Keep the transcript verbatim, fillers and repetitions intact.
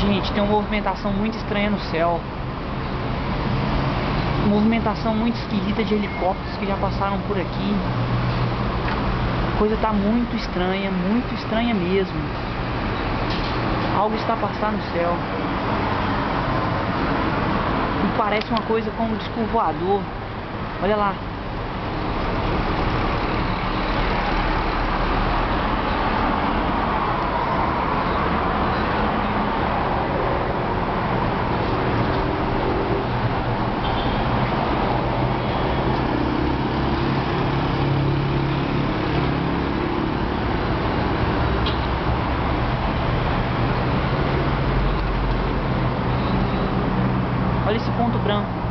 Gente, tem uma movimentação muito estranha no céu. Movimentação muito esquisita de helicópteros que já passaram por aqui. A coisa tá muito estranha, muito estranha mesmo. Algo está passando no céu. E parece uma coisa como um disco voador. Olha lá. Olha esse ponto branco.